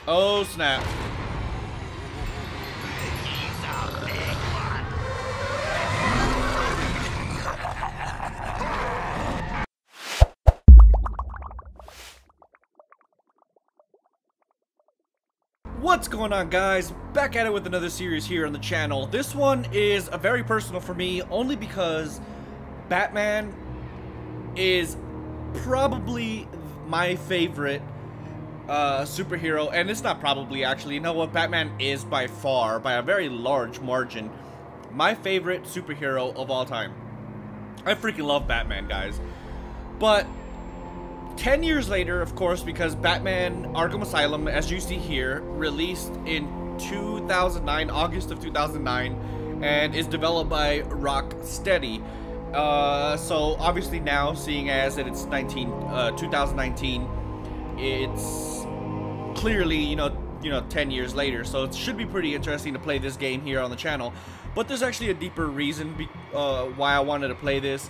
Oh, snap. He's a big one. What's going on, guys? Back at it with another series here on the channel. This one is a very personal for me, only because Batman is probably my favorite superhero, and it's not probably, actually. You know what? Batman is by far, by a very large margin, my favorite superhero of all time. I freaking love Batman, guys. But 10 years later, of course, because Batman Arkham Asylum, as you see here, released in 2009, August of 2009, and is developed by Rocksteady. So obviously now, seeing as that it's 2019, it's clearly, you know, 10 years later. So it should be pretty interesting to play this game here on the channel. But there's actually a deeper reason why I wanted to play this.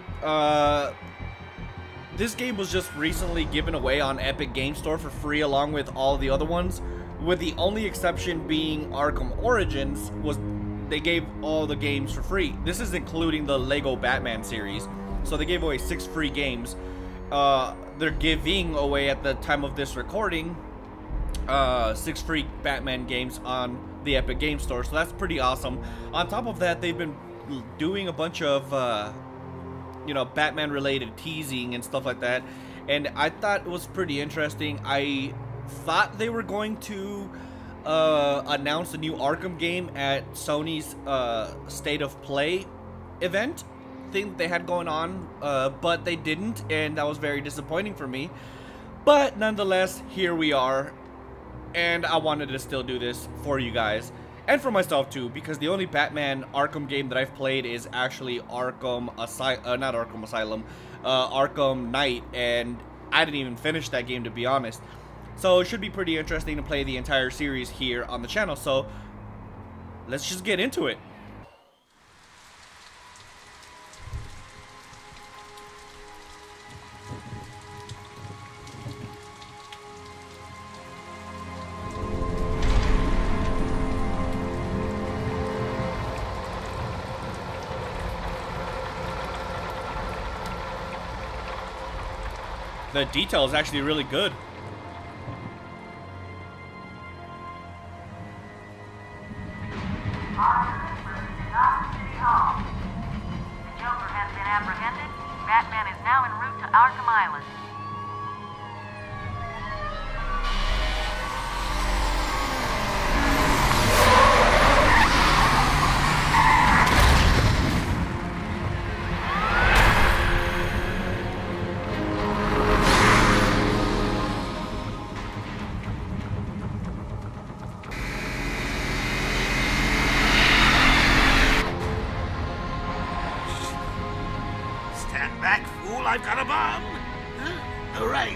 This game was just recently given away on Epic Game Store for free, along with all the other ones, with the only exception being Arkham Origins. They gave all the games for free. This is including the Lego Batman series, so they gave away 6 free games. They're giving away, at the time of this recording, 6 free Batman games on the Epic Game Store, so that's pretty awesome. On top of that, they've been doing a bunch of you know, Batman related teasing and stuff like that, and I thought it was pretty interesting. I thought they were going to announce a new Arkham game at Sony's State of Play event thing that they had going on, but they didn't, and that was very disappointing for me. But nonetheless, here we are, and I wanted to still do this for you guys. And for myself too, because the only Batman Arkham game that I've played is actually Arkham Knight, and I didn't even finish that game, to be honest. So it should be pretty interesting to play the entire series here on the channel, so let's just get into it. The detail is actually really good. City Hall. The Joker has been apprehended. Batman is now en route to Arkham Island. Back, fool, I've got a bomb. Huh? All right.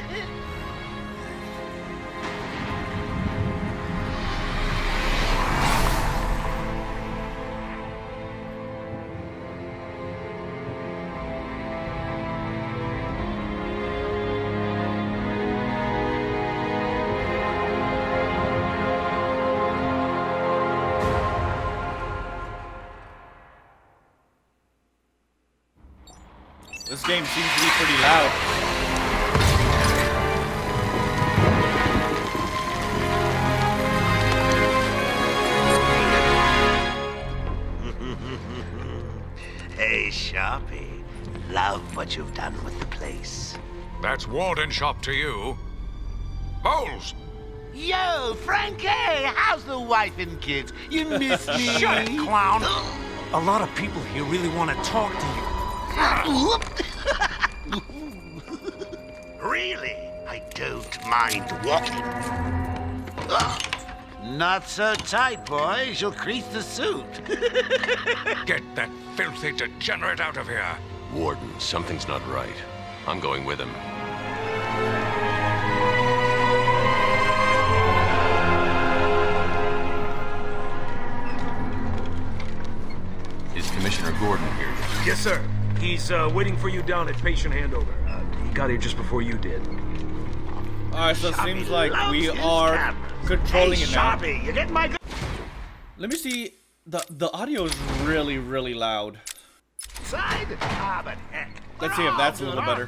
This game seems to be pretty loud. Hey, Sharpie. Love what you've done with the place. That's Warden Shop to you. Bowles! Yo, Frankie! How's the wife and kids? You miss me? Shut it, clown! A lot of people here really want to talk to you. Really? I don't mind walking. Not so tight, boys. You'll crease the suit. Get that filthy degenerate out of here! Warden, something's not right. I'm going with him. Is Commissioner Gordon here? Yes, sir. He's waiting for you down at patient handover. He got here just before you did. Alright, so it Sharpie seems like loves we his are cameras. controlling Hey, it now. Sharpie, you getting my... Let me see. The audio is really, really loud. side? Ah, but heck. Let's see if that's a little better.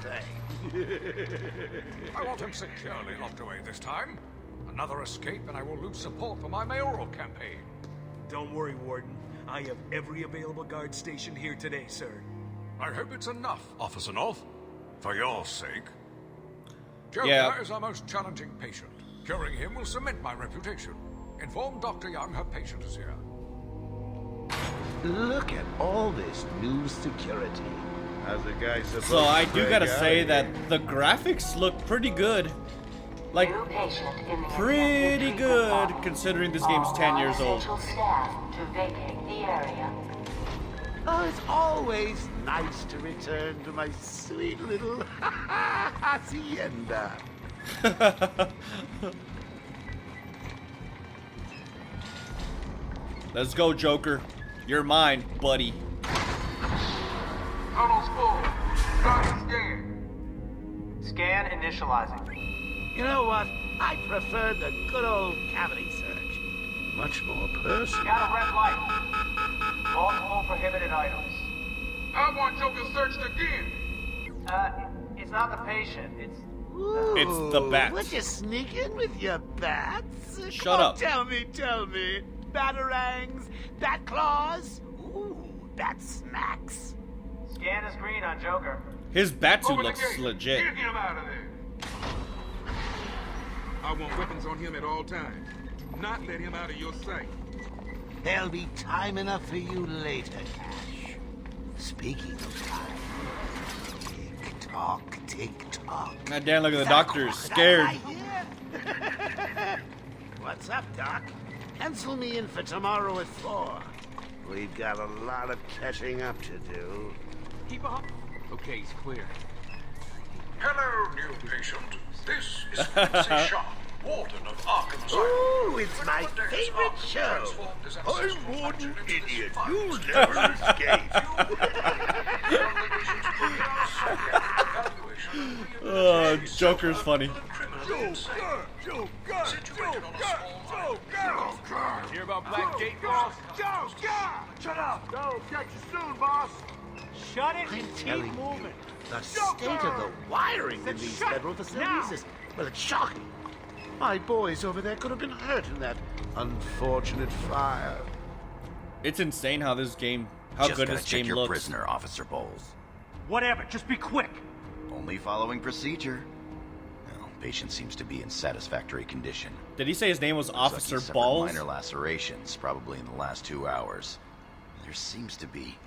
I want him securely locked away this time. Another escape and I will lose support for my mayoral campaign. Don't worry, Warden. I have every available guard station here today, sir. I hope it's enough, Officer North. For your sake. Joker Yeah. is our most challenging patient. Curing him will cement my reputation. Inform Dr. Young her patient is here. Look at all this new security. How's the guy supposed So I to do break gotta out say of that here? the graphics look pretty good. Like, New patient in the pretty intensive treatment good lobby. considering this game's All 10 years old. non-essential staff to vacate the area. Oh, it's always nice to return to my sweet little hacienda. Let's go, Joker. You're mine, buddy. Tunnel's full. Start scan. Scan initializing. You know what? I prefer the good old cavity search. Much more personal. Got a red light. Multiple prohibited items. I want Joker searched again. It's not the patient. It's It's the bats. Would you sneak in with your bats? Shut Come on, up. Tell me. Batarangs, bat claws, ooh, bat smacks. scan is green on Joker. His Batsuit Open the looks gate. legit. Get him out of there. I want weapons on him at all times. Do not let him out of your sight. There'll be time enough for you later, Cash. Speaking of time, tick tock. God damn, look at the doctor. He's scared. What's up, Doc? Pencil me in for tomorrow at 4. We've got a lot of catching up to do. Keep up. Okay, he's clear. Hello, new patient. This is Quincy Sharp, Warden of Arkham Asylum. Ooh, it's my Whenever Death's favorite Ark show. transformed his ancestral I'm Warden faction into this Idiot. fine You'll space. never escape. Oh, Joker's funny. Hear about Blackgate, boss? Shut up! Go, catch you soon, boss! Shut it I'm and keep telling you, moving. the state of the wiring in these federal facilities is, well, it's shocking. My boys over there could have been hurt in that unfortunate fire. It's insane how this game, how Just good gotta this check game your looks. prisoner, Officer Bowles. Whatever, just be quick. Only following procedure. Well, patient seems to be in satisfactory condition. Did he say his name was Looks like Officer he suffered Balls? minor lacerations, probably in the last 2 hours. There seems to be...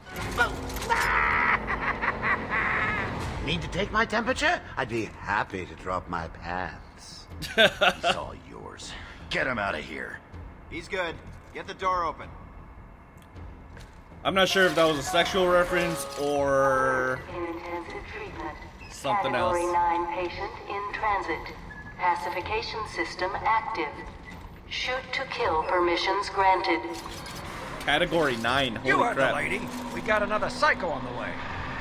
Need to take my temperature? I'd be happy to drop my pants. He's all yours. Get him out of here. He's good. Get the door open. I'm not sure if that was a sexual reference or In intensive treatment. something Category else. 9 patient in transit. Pacification system active. Shoot to kill permissions granted. Category 9. Holy You heard crap. the lady. We got another psycho on the way.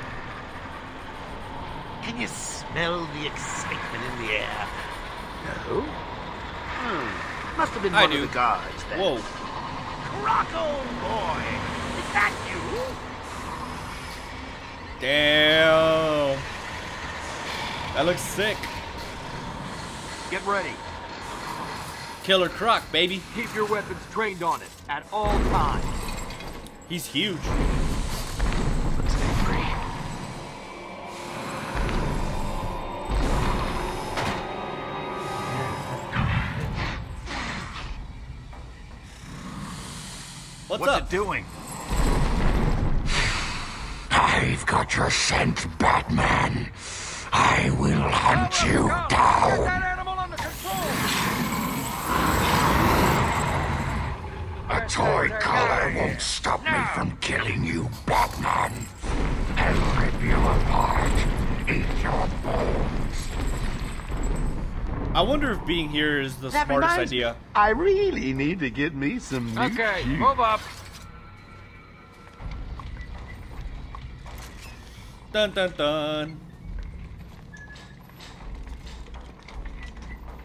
Can you smell the excitement in the air? No? Must have been I one do. of the guards then. Whoa. Rocco boy! Is that you? Damn. That looks sick. Get ready. Killer Croc, baby. Keep your weapons trained on it at all times. He's huge. Let's stay free. What's What's up? it doing? I've got your scent, Batman. I will hunt you down. Get that animal under control. A toy collar won't stop me from killing you, Batman. I'll rip you apart, eat your bones. I wonder if being here is the smartest idea. I really need to get me some new Okay, shoes. move up. Dun dun dun.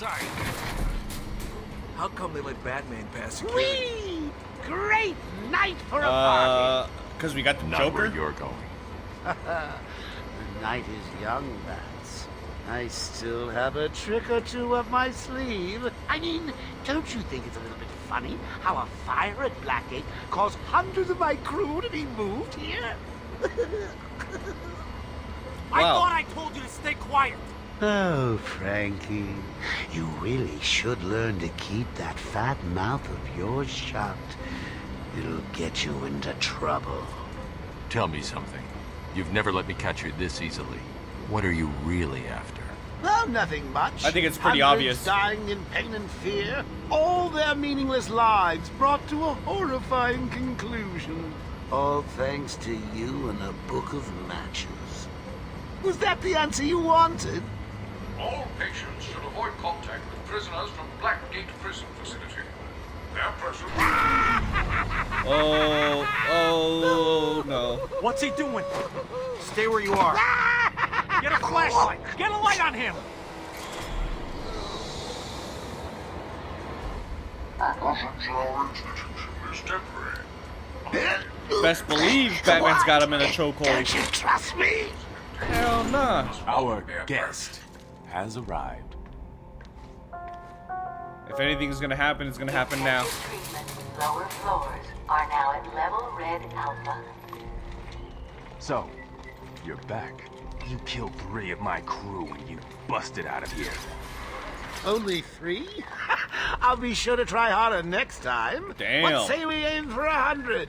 Sorry. How come they let Batman pass security? Whee! Great night for a party! Because we got the Not Joker? where you're going. The night is young, Bats. I still have a trick or two up my sleeve. I mean, don't you think it's a little bit funny how a fire at Blackgate caused hundreds of my crew to be moved here? I thought I told you to stay quiet. Oh, Frankie, you really should learn to keep that fat mouth of yours shut. It'll get you into trouble. Tell me something. You've never let me catch you this easily. What are you really after? Oh, nothing much. I think it's pretty Hundreds obvious. dying in pain and fear, all their meaningless lives brought to a horrifying conclusion. All thanks to you and a book of matches. Was that the answer you wanted? All patients should avoid contact with prisoners from Blackgate Prison Facility. Their presence... Oh, no. What's he doing? Stay where you are. Get a flashlight. Get a light on him. Presence in our institution is temporary. Best believe Batman's got him in a Don't chokehold. you trust me? Hell nah. Our guest has arrived. If anything's gonna happen, it's gonna happen now. Treatment lower floors are now at level red alpha. So, you're back. You killed 3 of my crew when you busted out of here. Only 3? I'll be sure to try harder next time. Damn. What say we aim for 100?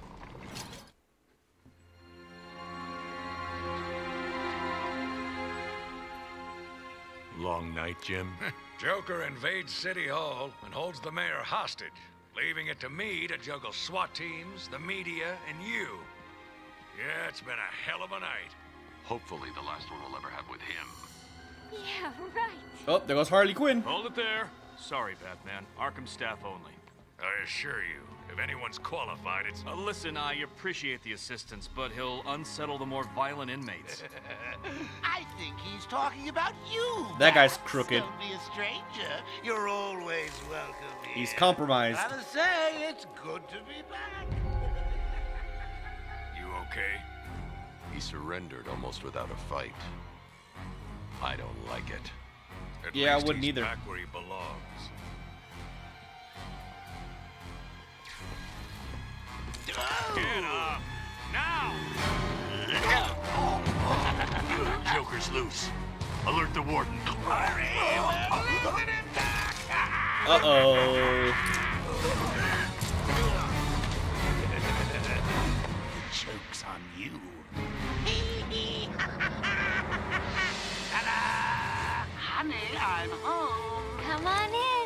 Long night, Jim. Joker invades City Hall and holds the mayor hostage, leaving it to me to juggle SWAT teams, the media, and you. Yeah, it's been a hell of a night. Hopefully the last one we'll ever have with him. Yeah, right. Oh, there goes Harley Quinn. Hold it there. Sorry, Batman. Arkham staff only. I assure you, if anyone's qualified, it's... Listen, I appreciate the assistance, but he'll unsettle the more violent inmates. I think he's talking about you. That guy's Bats. crooked. Don't be a stranger. You're always welcome here. He's compromised. Gotta say, it's good to be back. You okay? He surrendered almost without a fight. I don't like it. At Yeah, I least wouldn't he's either. back where he belongs. Get up! Now! Joker's loose. Alert the warden. Uh-oh. The joke's on you. Ta-da! Honey, I'm home. Come on in.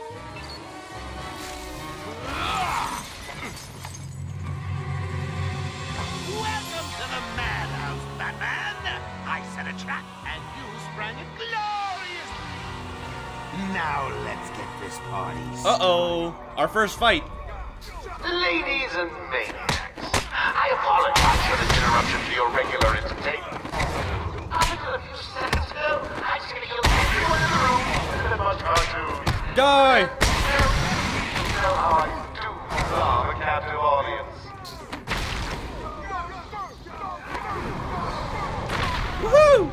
Welcome to the madhouse, Batman. I set a trap, and you sprang it gloriously. Now let's get this party started. Uh-oh. Our first fight. Ladies and maniacs, I apologize for this interruption to your regular entertainment. Up until a few seconds ago, I was going to kill everyone in the room with the most cartoons. Die! You know how I do love a captive audience. Woohoo!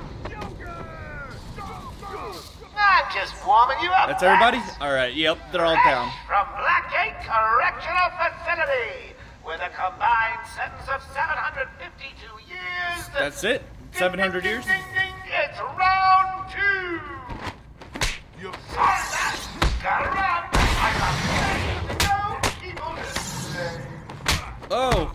I'm just warming you up. That's everybody? Bats. Alright, yep, they're all down. From Blackgate Correctional Facility, with a combined sentence of 752 years. That's it? 700 years? Ding, ding, ding. It's round 2. You sorry that. Gotta run. I got places to go. People listening. Oh.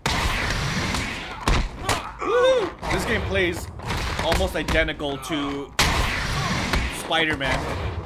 Woo! This game plays almost identical to Spider-Man.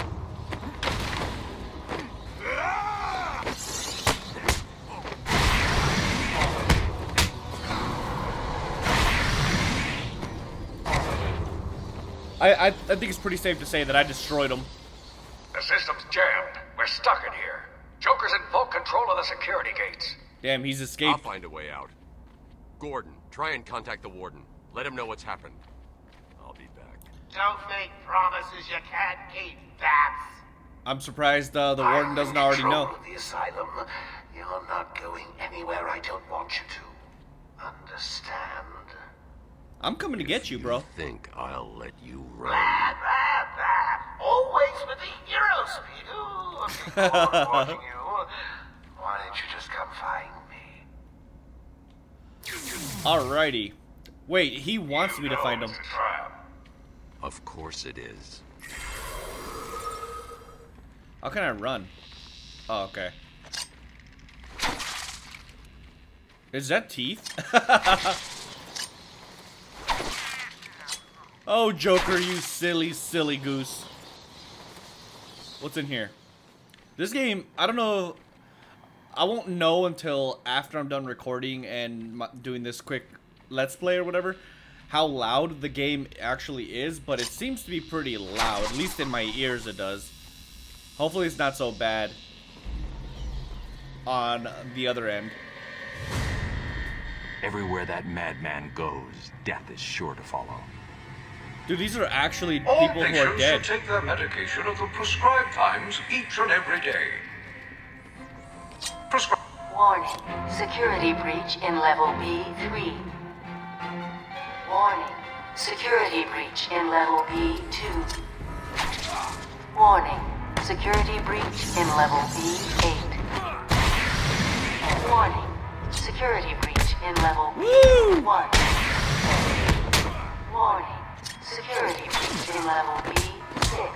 I think it's pretty safe to say that I destroyed him. The system's jammed. We're stuck in here. Joker's in full control of the security gates. Damn, he's I'll escaped. find a way out. Gordon, try and contact the warden. Let him know what's happened. I'll be back. Don't make promises you can't keep, Bats. I'm surprised the warden doesn't already know. The asylum. You're not going anywhere I don't want you to. Understand? I'm coming to get you, bro. Think I'll let you run? Always with the hero speed. Ooh, I'm watching you. Why don't you just come find me? Alrighty. Wait, he wants me to find him. Of course it is. How can I run? Oh, okay. Is that teeth? Oh, Joker, you silly, silly goose. What's in here? This game, I don't know. I won't know until after I'm done recording and doing this quick Let's Play or whatever, how loud the game actually is, but it seems to be pretty loud. At least in my ears it does. Hopefully it's not so bad on the other end. Everywhere that madman goes, death is sure to follow. Dude, these are actually All people who are patients dead. should take their medication at the prescribed times each and every day. Warning. Security breach in level B3. Warning. Security breach in level B2. Warning. Security breach in level B8. Warning. Security breach in level B1. Warning. Security breach in level B6.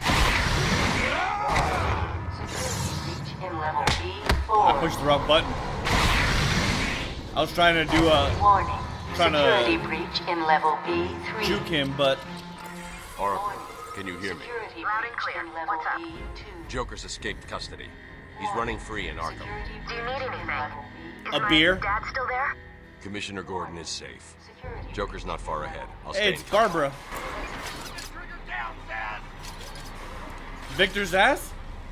Security breach in level B4. I pushed the wrong button. I was trying to do a... Warning. Trying Security to breach in level B3. juke him, but... Oracle, can you hear me? Security breach in level B2. Joker's escaped custody. He's running free in Arkham. Do you need anything? A beer? Dad still there? Commissioner Gordon is safe. Joker's not far ahead. I'll Hey, stay it's in touch. Barbara. Victor Zsasz?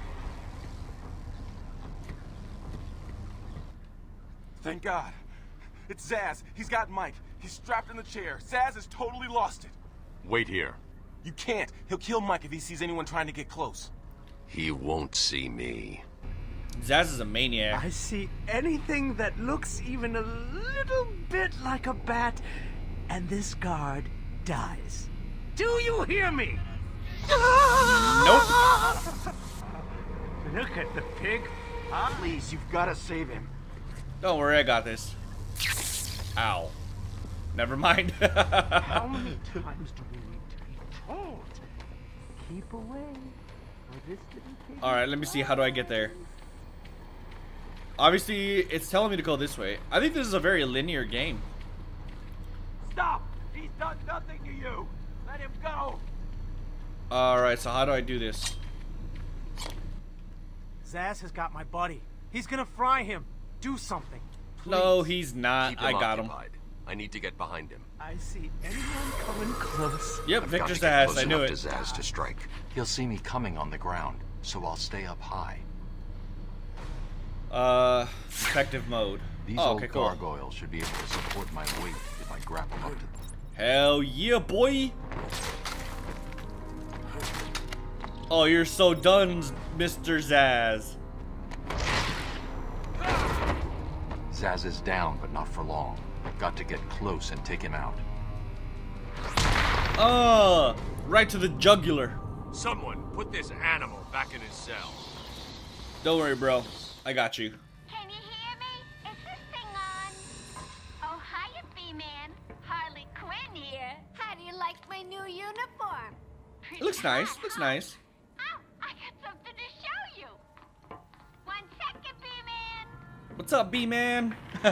Thank God. It's Zsasz. He's got Mike. He's strapped in the chair. Zsasz has totally lost it. Wait here. You can't. He'll kill Mike if he sees anyone trying to get close. He won't see me. Zsasz is a maniac. I see anything that looks even a little bit like a bat, and this guard dies. Do you hear me? Nope. Look at the pig. Please, you've got to save him. Don't worry, I got this. Ow. Never mind. How many times do we need to be told? Keep away. Or this little pig. Alright, let me see. How do I get there? Obviously, it's telling me to go this way. I think this is a very linear game. Stop! He's done nothing to you! Let him go! Alright, so how do I do this? Zsasz has got my buddy. He's gonna fry him. Do something. Please. No, he's not. Keep him I got him. occupied. I need to get behind him. I see anyone coming close. Yep, I've Victor got to get Zsasz. close I knew enough it. to Zsasz to strike. He'll see me coming on the ground, so I'll stay up high. Detective mode. These Oh, old okay, cool. gargoyles should be able to support my weight if I grapple up to them. Hell yeah, boy! Oh, you're so done, Mr. Zsasz. Zsasz is down, but not for long. Got to get close and take him out. Right to the jugular. Someone put this animal back in his cell. Don't worry, bro. I got you. Can you hear me? Is this thing on? Oh, hiya, B-Man. Harley Quinn here. How do you like my new uniform? It looks nice. Looks nice. Oh, I got something to show you. 1 second, B-Man. What's up, B-Man?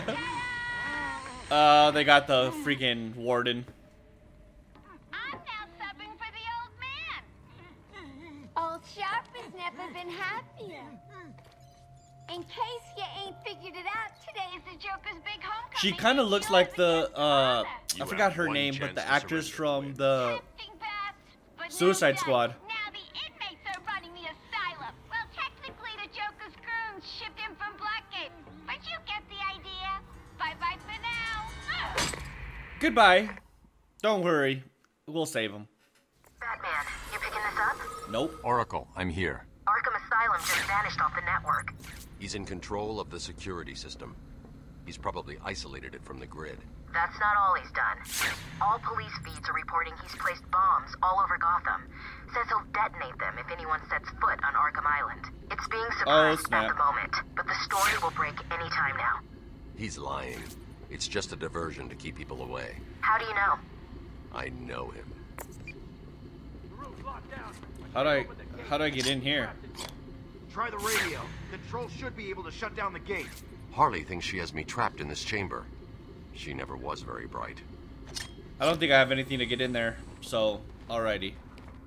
They got the freaking warden. I'm now subbing for the old man. Old Sharp has never been happier. In case you ain't figured it out, today is the Joker's big homecoming. She kind of looks like the, I forgot her name, but the actress from the Suicide Squad. Now the inmates are running the asylum. Well, technically the Joker's goons shipped in from Blackgate. But you get the idea. Bye-bye for now. Goodbye. Don't worry. We'll save him. Batman, you picking this up? Nope. Oracle, I'm here. Asylum just vanished off the network. He's in control of the security system. He's probably isolated it from the grid. That's not all he's done. All police feeds are reporting he's placed bombs all over Gotham. Says he'll detonate them if anyone sets foot on Arkham Island. It's being suppressed at the moment, but the story will break any time now. He's lying. It's just a diversion to keep people away. How do you know? I know him. How do I get in here? Try the radio. Control should be able to shut down the gate. Harley thinks she has me trapped in this chamber. She never was very bright. I don't think I have anything to get in there, so alrighty.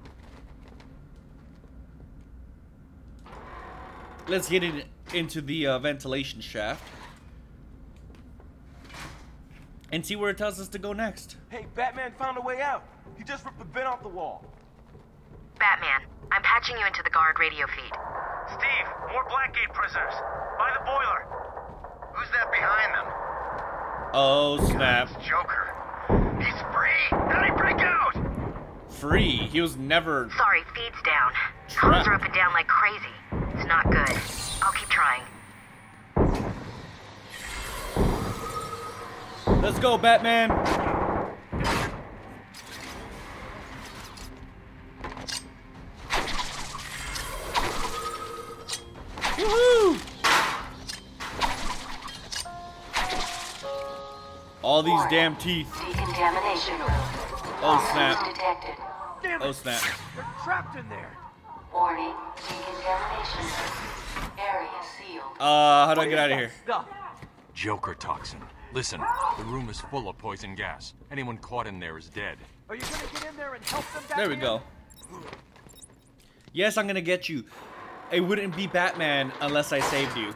Let's get into the ventilation shaft and see where it tells us to go next. Hey, Batman found a way out. He just ripped the vent off the wall. Batman, I'm patching you into the guard radio feed. Steve, more Blackgate prisoners. By the boiler. Who's that behind them? Oh, snap. It's Joker. He's free! How'd he break out? Free? He was never... Sorry, feed's down. Comms are up and down like crazy. It's not good. I'll keep trying. Let's go, Batman! Woohoo! All these damn teeth. Decontamination. Oh, snap. Detected. Damn it. Oh, snap. They're trapped in there. Warning, decontamination. Area sealed. How do I get out of here? Joker toxin. Listen, the room is full of poison gas. Anyone caught in there is dead. Are you gonna get in there and help them, Batman? There we go. Yes, I'm gonna get you. It wouldn't be Batman unless I saved you.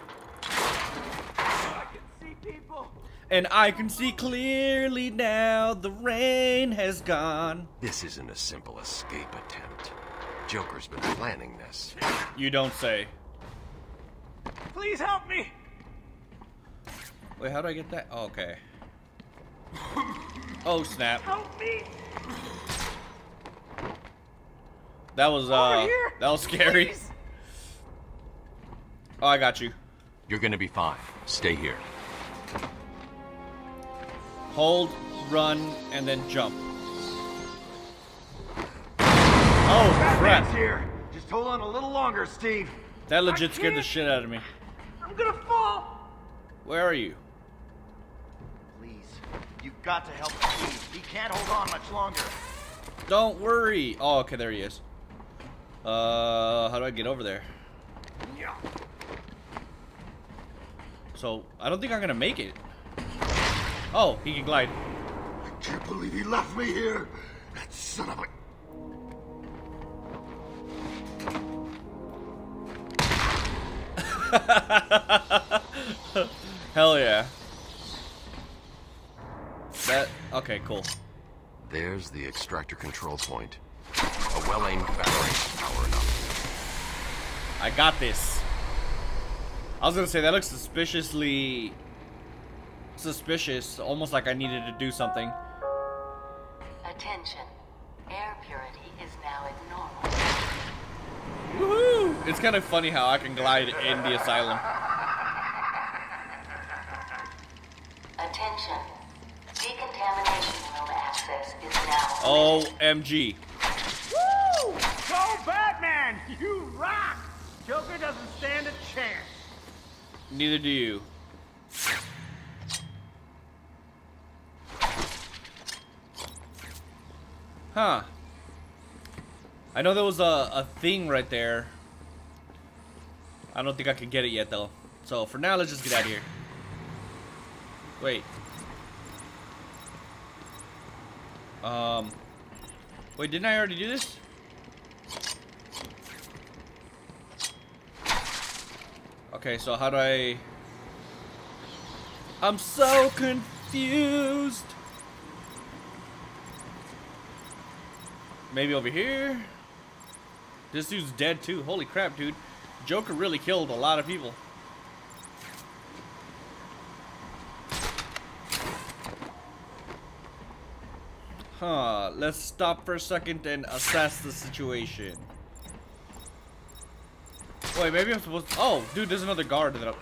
I can see people. And I can see clearly now the rain has gone. This isn't a simple escape attempt. Joker's been planning this. You don't say. Please help me. Wait, how do I get that? Oh, okay. Oh, snap. Help me. That was scary. Please. Oh, I got you. You're gonna be fine. Stay here. Hold, run, and then jump. Oh, crap. Batman's here. Just hold on a little longer, Steve. That legit scared the shit out of me. I'm gonna fall. Where are you? Please, you've got to help Steve. He can't hold on much longer. Don't worry. Oh, okay, there he is. How do I get over there? So, I don't think I'm gonna make it. Oh, he can glide. I can't believe he left me here. That son of a... Hell yeah. Okay, cool. There's the extractor control point. A well-aimed battery power enough. I got this. I was gonna say that looks suspiciously suspicious, almost like I needed to do something. Attention. Air purity is now at normal. Woohoo! It's kind of funny how I can glide in the asylum. Attention. Decontamination room access is now OMG. Woo! Go Batman! You rock! Joker doesn't stand a chance. Neither do you. Huh. I know there was a thing right there. I don't think I can get it yet though. So for now, let's just get out of here. Wait. Wait, didn't I already do this? Okay, so how do I... I'm so confused. Maybe over here? This dude's dead too. Holy crap, dude. Joker really killed a lot of people. Huh, let's stop for a second and assess the situation. Wait, maybe I'm supposed to... Oh, dude, there's another guard that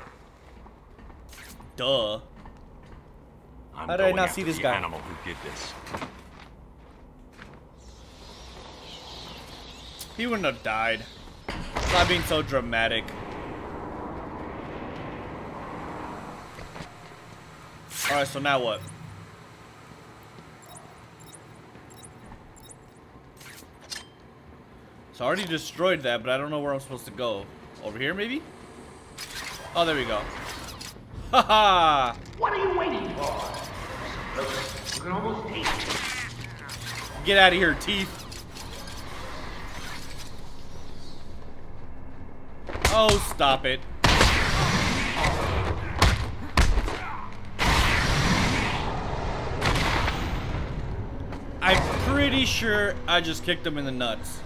Duh. How did I not see this guy? Animal who did this. He wouldn't have died. Stop being so dramatic. Alright, so now what? So I already destroyed that, but I don't know where I'm supposed to go. Over here, maybe? Oh, there we go. Haha! What are you waiting for? You can almost taste it. Get out of here, teeth. Oh, stop it. I'm pretty sure I just kicked him in the nuts.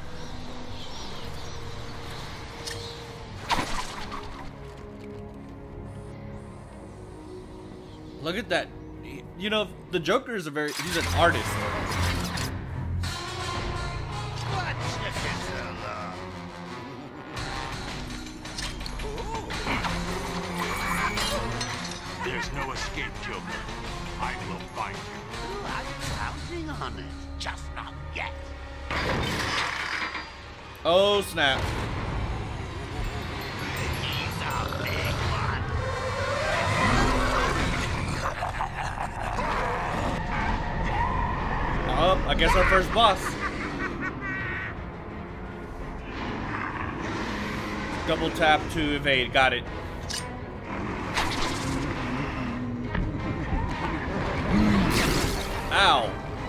Look at that. You know, the Joker is he's an artist. There's no escape, Joker. I will find you. I'm counting on it. Just not yet. Oh, snap. He's a big one. Oh, I guess our first boss. Double tap to evade. Got it. Ow.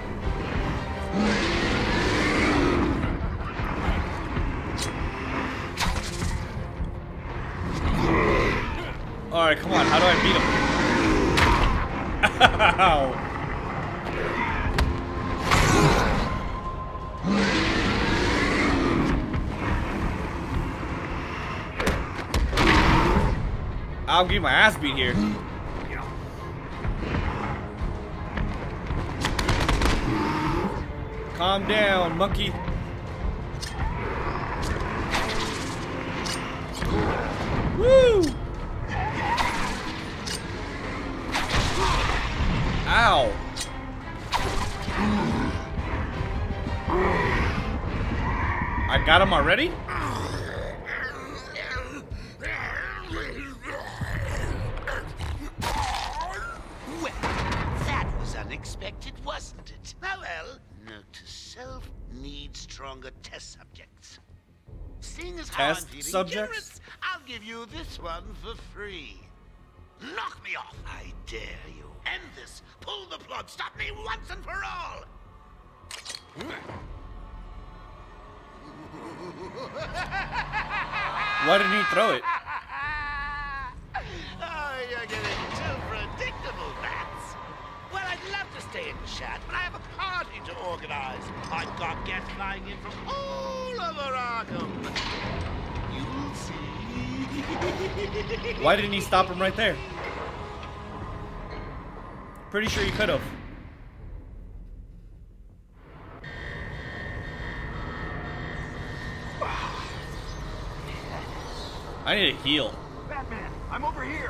Alright, come on. How do I beat him? Ow. I'll get my ass beat here. Calm down, monkey. Woo! Ow. I got him already? Well, that was unexpected, wasn't it? Oh well. Note to self, need stronger test subjects. Seeing as how I'm feeling generous, I'll give you this one for free. Knock me off, I dare you. End this. Pull the plug. Stop me once and for all. Why didn't he throw it? Oh, you're getting too predictable, Bats. Well, I'd love to stay and chat, but I have a party to organize. I've got guests flying in from all over Arkham. You'll see. Why didn't he stop him right there? Pretty sure you could have. I need a heal. Batman, I'm over here.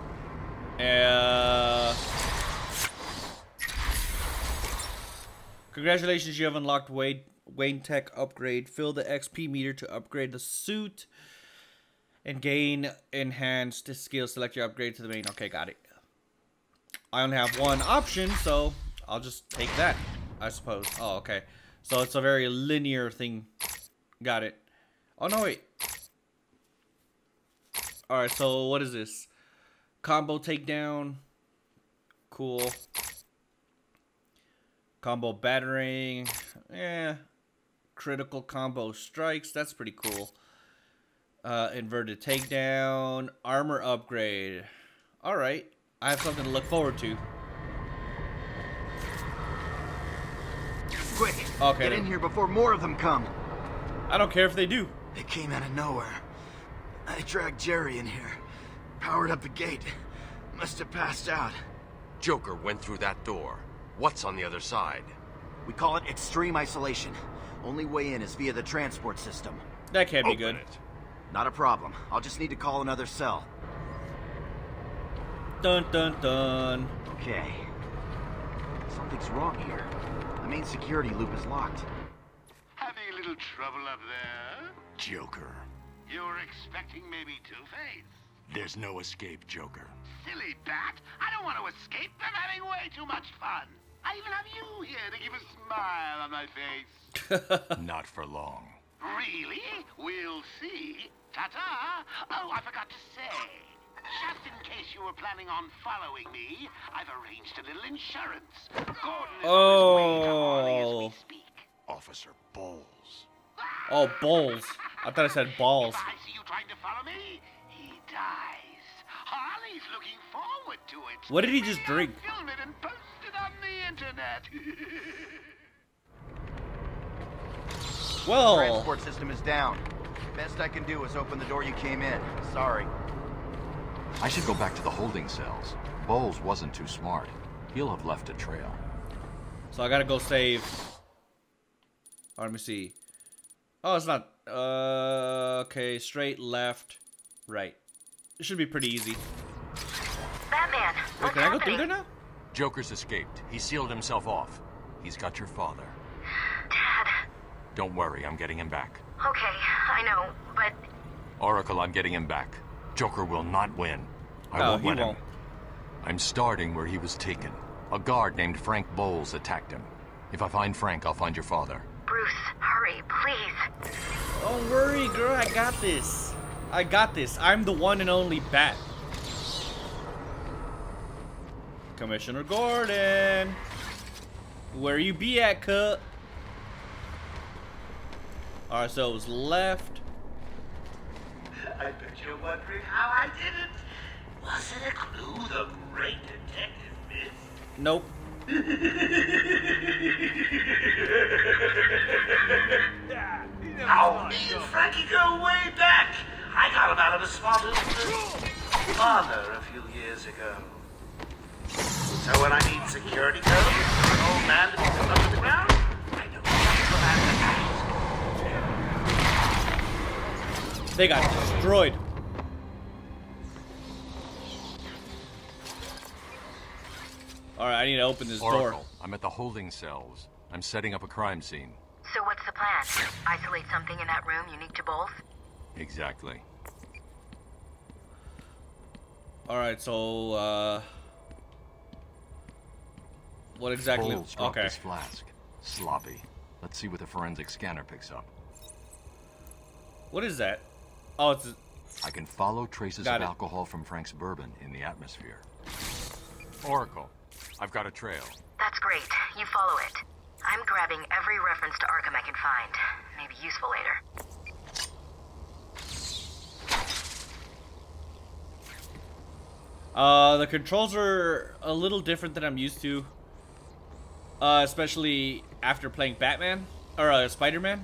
Congratulations, you have unlocked Wayne Tech upgrade. Fill the XP meter to upgrade the suit and gain enhanced skills. Select your upgrade to the main. Okay, got it. I only have one option, so I'll just take that, I suppose. Oh, okay. So it's a very linear thing. Got it. Oh, no, wait. Alright, so what is this? Combo takedown. Cool. Combo battering. Yeah. Critical combo strikes. That's pretty cool. Inverted takedown. Armor upgrade. Alright. I have something to look forward to. Quick! Okay. Get in here before more of them come. I don't care if they do. They came out of nowhere. I dragged Jerry in here. Powered up the gate. Must have passed out. Joker went through that door. What's on the other side? We call it extreme isolation. Only way in is via the transport system. That can't be good. Not a problem. I'll just need to call another cell. Dun dun dun. Okay. Something's wrong here. The main security loop is locked. Having a little trouble up there? Joker. You were expecting maybe Two-Face? There's no escape, Joker. Silly bat! I don't want to escape. I'm having way too much fun. I even have you here to give a smile on my face. Not for long. Really? We'll see. Ta-ta! Oh, I forgot to say. Just in case you were planning on following me, I've arranged a little insurance. Gordon is on his way to Harley as we speak. Officer Bowles. Oh, Bowles. I thought I said balls. If I see you trying to follow me, he dies. Harley's looking forward to it. What did he just drink? Film it and post it on the internet. Well, transport system is down. Best I can do is open the door you came in. Sorry. I should go back to the holding cells. Bowles wasn't too smart. He'll have left a trail. So I gotta go save. Oh, let me see. Oh, it's not. Okay, straight, left, right. It should be pretty easy. Batman, wait, can I go through there now? Joker's escaped. He sealed himself off. He's got your father. Dad. Don't worry, I'm getting him back. Okay, I know, but... Oracle, I'm getting him back. Joker will not win. I No, won't he let won't. him. I'm starting where he was taken. A guard named Frank Bowles attacked him. If I find Frank, I'll find your father. Bruce, hurry, please. Don't worry, girl. I got this. I got this. I'm the one and only Bat. Commissioner Gordon. Where you be at, cut? Alright, so it was left. I bet you're wondering how I did it. Was it a clue the great detective missed? Nope. Oh, me and Frankie go way back. I got him out of a spot as father a few years ago. So when I need security codes for an old man to be put under the ground, I don't have to ask. They got destroyed. Alright, I need to open this Oracle, door. I'm at the holding cells. I'm setting up a crime scene. So what's the plan? Isolate something in that room unique to Bowles? Exactly. Alright, so, what exactly? Bowles dropped Okay. his flask. Sloppy. Let's see what the forensic scanner picks up. What is that? Oh, it's... I can follow traces Got of it. alcohol from Frank's bourbon in the atmosphere. Oracle, I've got a trail. That's great. You follow it. I'm grabbing every reference to Arkham I can find. Maybe useful later. The controls are a little different than I'm used to. Especially after playing Batman. Or, Spider-Man.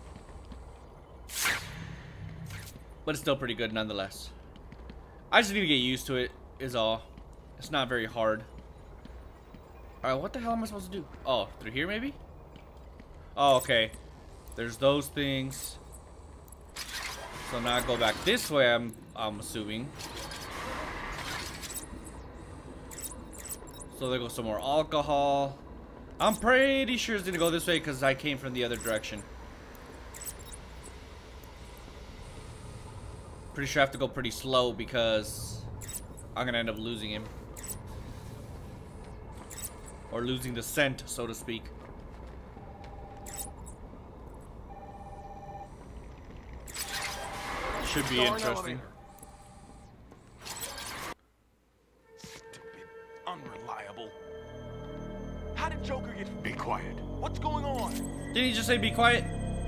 But it's still pretty good nonetheless. I just need to get used to it, is all. It's not very hard. Alright, what the hell am I supposed to do? Oh, through here maybe? Oh, okay. There's those things. So now I go back this way, I'm assuming. So there goes some more alcohol. I'm pretty sure it's gonna go this way because I came from the other direction. Pretty sure I have to go pretty slow because I'm gonna end up losing him. Or losing the scent, so to speak. Should be interesting. Unreliable. How did Joker get... Be quiet. What's going on? Didn't he just say be quiet?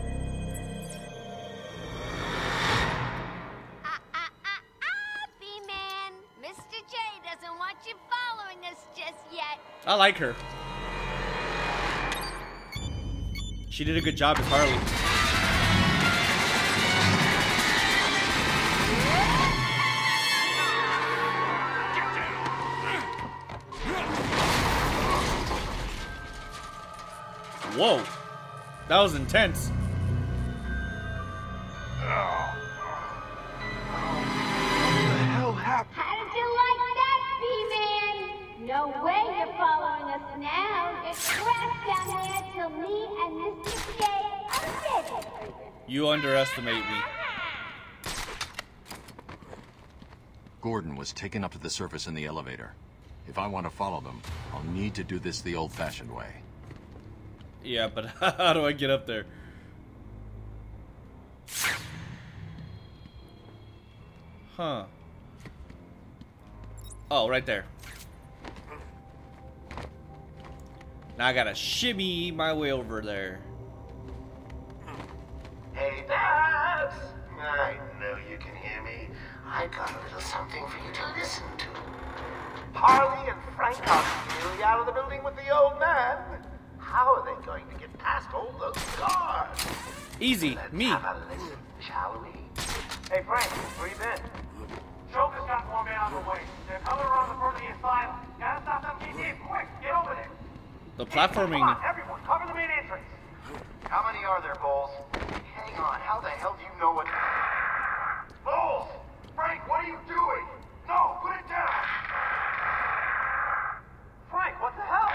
B-Man, Mr. J doesn't want you following us just yet. I like her. She did a good job as Harley. Whoa, that was intense. You underestimate me. Gordon was taken up to the surface in the elevator. If I want to follow them, I'll need to do this the old-fashioned way. Yeah, but how do I get up there? Huh. Oh, right there. Now I gotta shimmy my way over there. Hey, Babs! I know you can hear me. I got a little something for you to listen to. Harley and Frank are nearly out of the building with the old man. How are they going to get past all those guards? Easy, me. Have a listen, shall we? Hey, Frank, breathe in. Joker's got more men on the way. They're coming around the front of the asylum. Gotta stop them getting in. Quick, get over there. The platforming. Come on, everyone, cover the main entrance. How many are there, Bowles? Hang on, how the hell do you know what... Bowles! Frank, what are you doing? No, put it down! Frank, what the hell?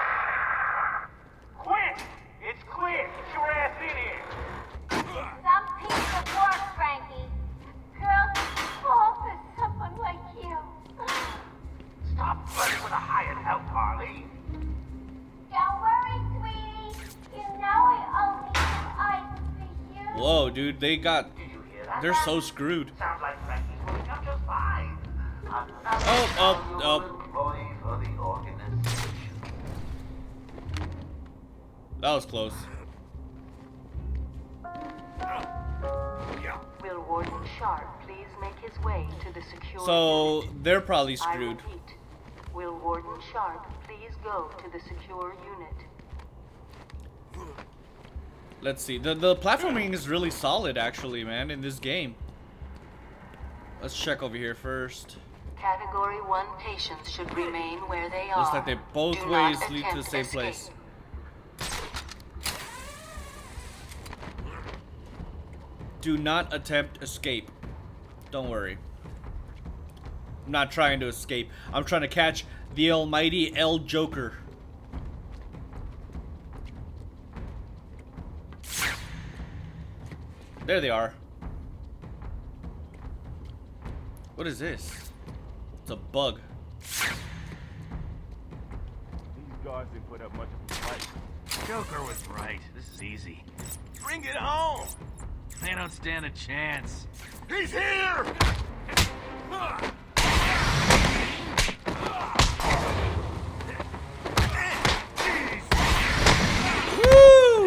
Quinn! It's clear. Get your ass in here. Some piece of work, Frankie. Girls fall for someone like you. Stop flirting with a hired help, Harley. Don't worry, sweetie. You know I only do items for you. Whoa, dude, they got... They're so screwed. Sounds like Frankie's working out just fine. Oh. For the organization. That was close. Will Warden Sharp please make his way to the secure So, unit? they're probably I screwed. repeat, will Warden Sharp please go to the secure unit? Let's see. The platforming is really solid, actually, man, in this game. Let's check over here first. Category 1 patients should remain where they are. Looks like they both Do ways not lead to the attempt same escape. place. Do not attempt escape. Don't worry. I'm not trying to escape. I'm trying to catch the almighty El Joker. There they are. What is this? It's a bug. These guards didn't put up much of a fight. Joker was right. This is easy. Bring it home! They don't stand a chance. He's here! Woo!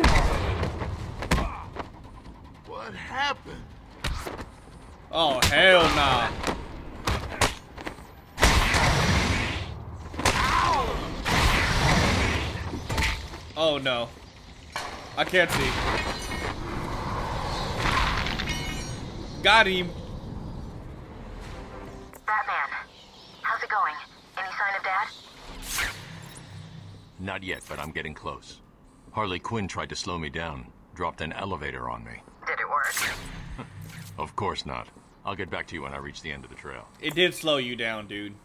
What happened? Oh, hell nah. Oh no. I can't see. Got him. Batman, how's it going? Any sign of Dad? Not yet, but I'm getting close. Harley Quinn tried to slow me down, dropped an elevator on me. Did it work? Of course not. I'll get back to you when I reach the end of the trail. It did slow you down, dude.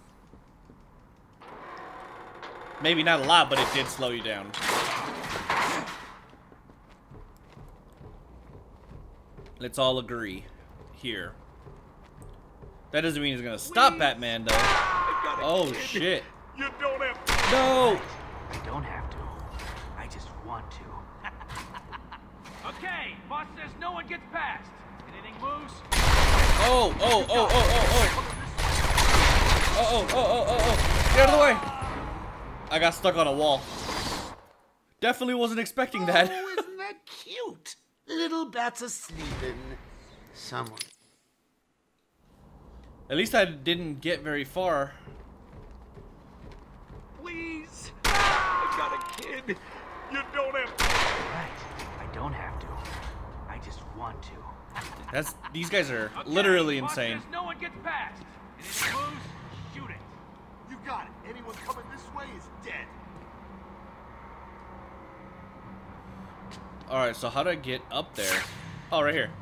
Maybe not a lot, but it did slow you down. Let's all agree here. That doesn't mean he's gonna stop Batman, though. Oh, shit. You don't have to. No! I don't have to. I just want to. Okay, boss says no one gets past. Anything moves? Oh, oh, oh, oh, oh, oh. Oh, oh, oh, oh, oh, oh. Get out of the way. I got stuck on a wall. Definitely wasn't expecting that. Oh, isn't that cute? Little bats are sleeping. Someone. At least I didn't get very far. Please. I got a kid. You don't have to. Right. I don't have to. I just want to. These guys are literally boss insane. says no one gets past. Anything moves? Shoot it. You got it. Anyone coming this way is dead. Alright, so how do I get up there? Oh, right here.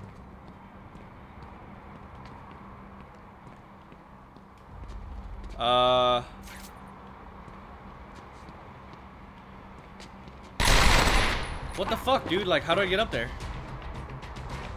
What the fuck, dude? Like, how do I get up there?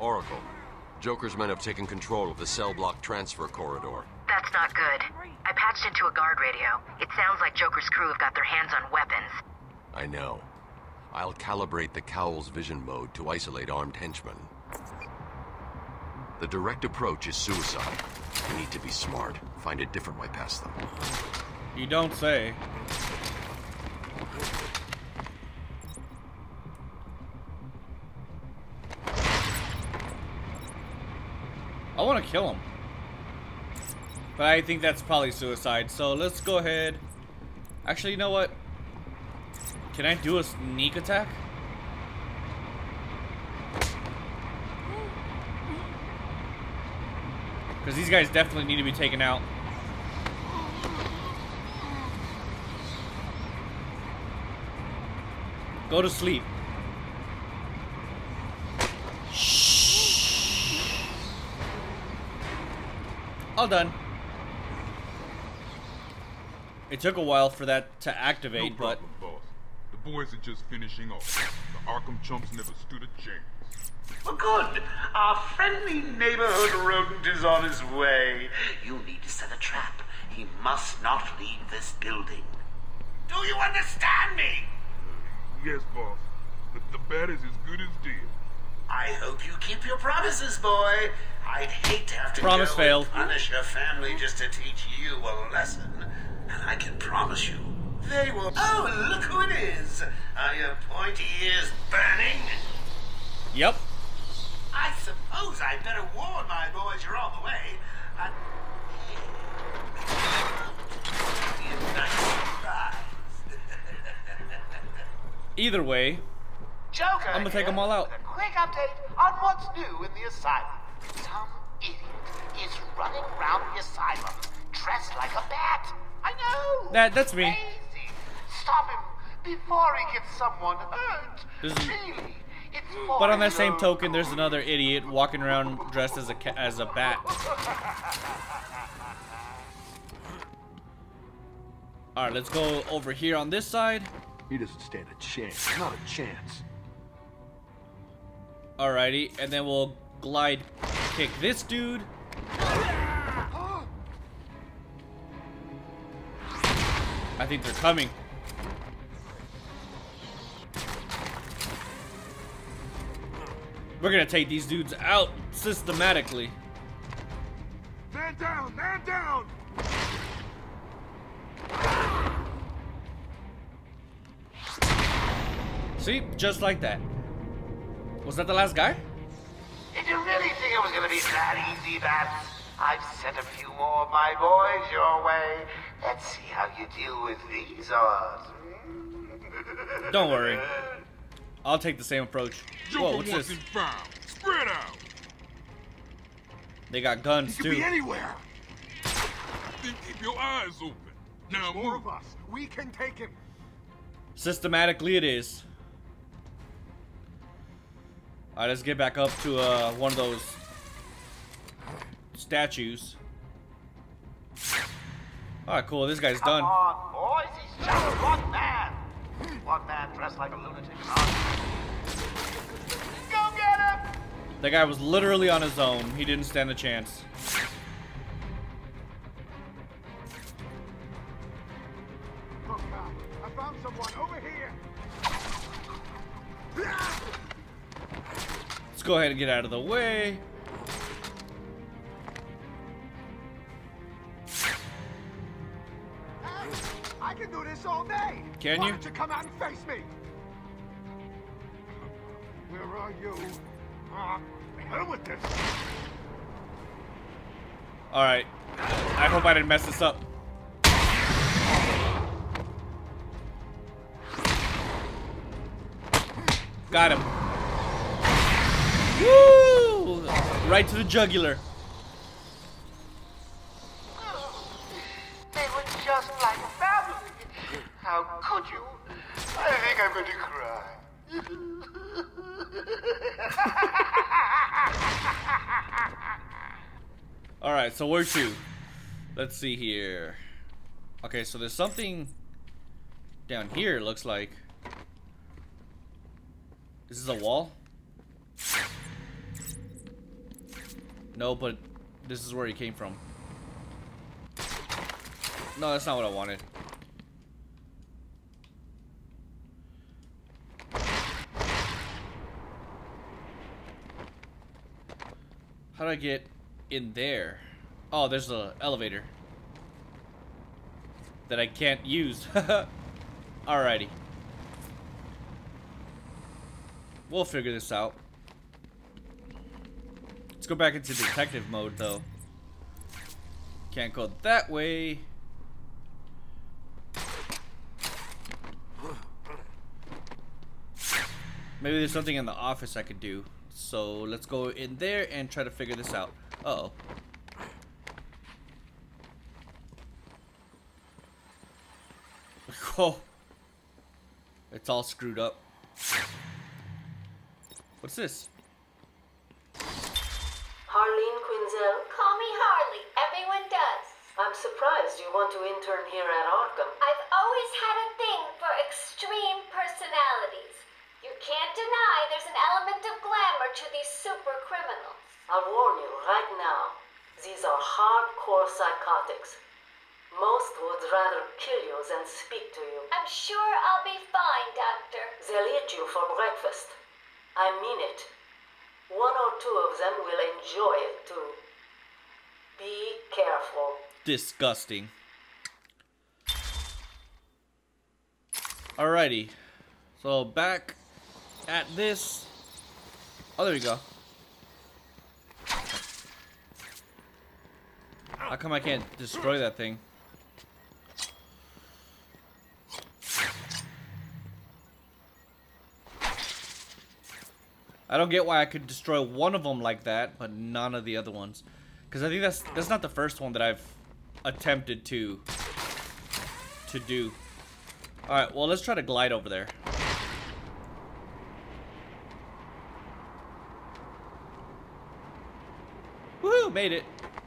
Oracle, Joker's men have taken control of the cell block transfer corridor. That's not good. I patched into a guard radio. It sounds like Joker's crew have got their hands on weapons. I know. I'll calibrate the Cowl's vision mode to isolate armed henchmen. The direct approach is suicide. We need to be smart. Find a different way past them. You don't say. I want to kill him. But I think that's probably suicide. So let's go ahead. Actually, you know what? Can I do a sneak attack? Because these guys definitely need to be taken out. Go to sleep. Shh. All done. It took a while for that to activate, no problem, boss. The boys are just finishing off. The Arkham chumps never stood a chance. Well, good. Our friendly neighborhood rodent is on his way. You need to set a trap. He must not leave this building. Do you understand me? Yes, boss. The bat is as good as dead. I hope you keep your promises, boy. I'd hate to have to Promise go failed. and punish your family just to teach you a lesson. And I can promise you, they will... Oh, look who it is. Are your pointy ears burning? Yep. I suppose I'd better warn my boys you're on the way. And... Be a nice surprise. Either way, Joker, I'm gonna take them all out. A quick update on what's new in the asylum. Some idiot is running around the asylum dressed like a bat. I know. That's me. Crazy. Stop him before he gets someone hurt. Really, it's for But on that his same own token, there's another idiot walking around dressed as a bat. All right, let's go over here on this side. He doesn't stand a chance. Not a chance. Alrighty, and then we'll glide kick this dude. I think they're coming. We're gonna take these dudes out systematically. Man down! Man down! See? Just like that. Was that the last guy? Did you really think it was going to be that easy, Bats? I've sent a few more of my boys your way. Let's see how you deal with these odds. Don't worry. I'll take the same approach. Whoa, what's this? Found. Spread out. They got guns He too. could be anywhere. Then keep your eyes open. Now More move. of us. We can take him. Systematically it is. Alright, let's get back up to one of those statues. Alright, cool. This guy's done. Come on, boys. He's just one man. One man dressed like a lunatic. Go get him! That guy was literally on his own. He didn't stand a chance. Oh God! I found someone over here. Let's go ahead and get out of the way. I can do this all day. Can Why you? don't you come out and face me? Where are you? Hell with this. Alright. I hope I didn't mess this up. Got him. Woo! Right to the jugular. They were just like family. How could you? I think I'm going to cry. Alright, so where to? Let's see here. Okay, so there's something down here, it looks like. This is a wall? No, but this is where he came from. No, that's not what I wanted. How do I get in there? Oh, there's an elevator that I can't use. Alrighty. We'll figure this out. Let's go back into detective mode, though. Can't go that way. Maybe there's something in the office I could do. So let's go in there and try to figure this out. Uh-oh. Oh. It's all screwed up. What's this? Harleen Quinzel? Call me Harley. Everyone does. I'm surprised you want to intern here at Arkham. I've always had a thing for extreme personalities. You can't deny there's an element of glamour to these super criminals. I'll warn you right now. These are hardcore psychotics. Most would rather kill you than speak to you. I'm sure I'll be fine, Doctor. They'll eat you for breakfast. I mean it. One or two of them will enjoy it too. Be careful. Disgusting. Alrighty. So back at this. Oh, there we go. How come I can't destroy that thing? I don't get why I could destroy one of them like that, but none of the other ones. Because I think that's not the first one that I've attempted to do. Alright, well, let's try to glide over there. Woohoo, made it.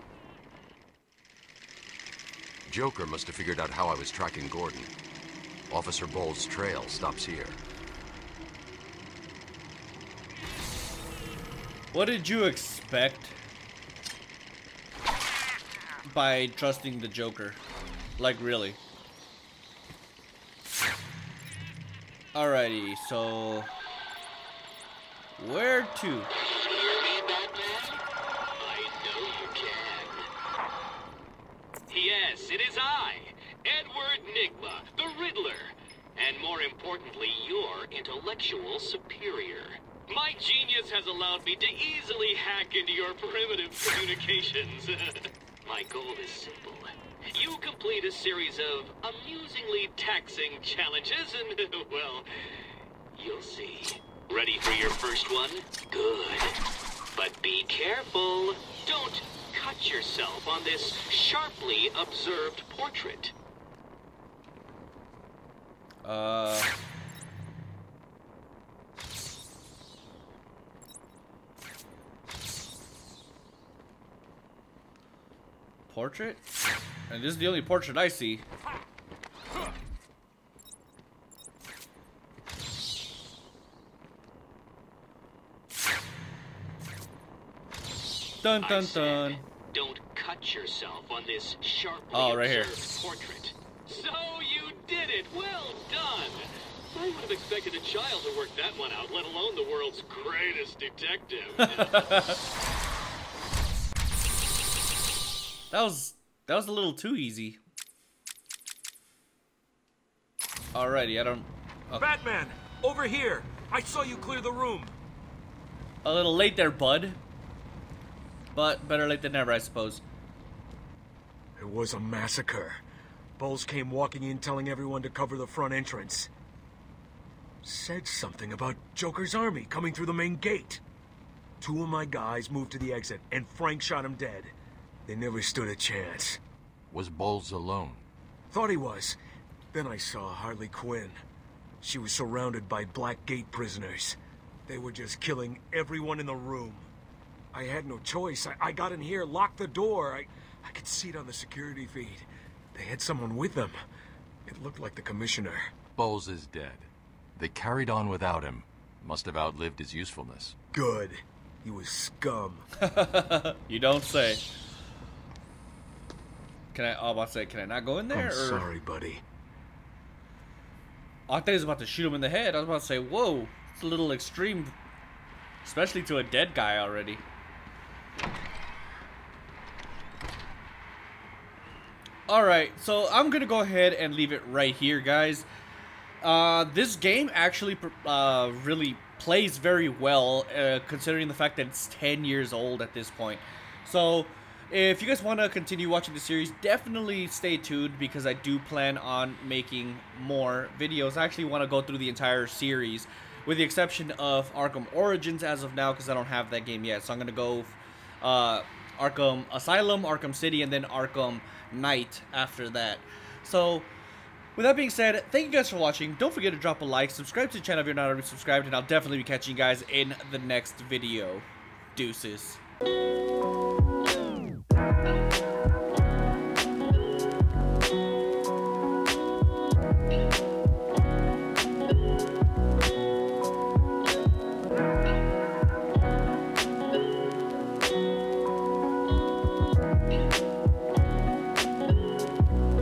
Joker must have figured out how I was tracking Gordon. Officer Bowles' trail stops here. What did you expect by trusting the Joker? Like, really? Alrighty, so where to? Yes, it is I, Edward Nygma, the Riddler, and more importantly, your intellectual superior. My genius has allowed me to easily hack into your primitive communications. My goal is simple. You complete a series of amusingly taxing challenges and, well, you'll see. Ready for your first one? Good. But be careful. Don't cut yourself on this sharply observed portrait. Portrait? And this is the only portrait I see. Dun dun dun. Don't cut yourself on this sharply right here. observed portrait. So you did it. Well done. I would have expected a child to work that one out, let alone the world's greatest detective. That was a little too easy. Alrighty, I don't... Oh. Batman! Over here! I saw you clear the room! A little late there, bud. But better late than never, I suppose. It was a massacre. Bowles came walking in telling everyone to cover the front entrance. Said something about Joker's army coming through the main gate. 2 of my guys moved to the exit, and Frank shot him dead. They never stood a chance. Was Bowles alone? Thought he was. Then I saw Harley Quinn. She was surrounded by Black Gate prisoners. They were just killing everyone in the room. I had no choice. I got in here, locked the door. I could see it on the security feed. They had someone with them. It looked like the commissioner. Bowles is dead. They carried on without him. Must have outlived his usefulness. Good. He was scum. You don't say. Can I? Oh, I'm about to say, can I not go in there? I'm sorry, buddy. I thought he was about to shoot him in the head. I was about to say, whoa, it's a little extreme, especially to a dead guy already. Alright, so I'm gonna go ahead and leave it right here, guys. This game actually really plays very well, considering the fact that it's 10 years old at this point. So, if you guys want to continue watching the series, definitely stay tuned, because I do plan on making more videos. I actually want to go through the entire series, with the exception of Arkham Origins as of now, because I don't have that game yet. So I'm gonna go Arkham Asylum, Arkham City, and then Arkham Knight after that. So, with that being said, thank you guys for watching. Don't forget to drop a like, subscribe to the channel if you're not already subscribed, and I'll definitely be catching you guys in the next video. Deuces.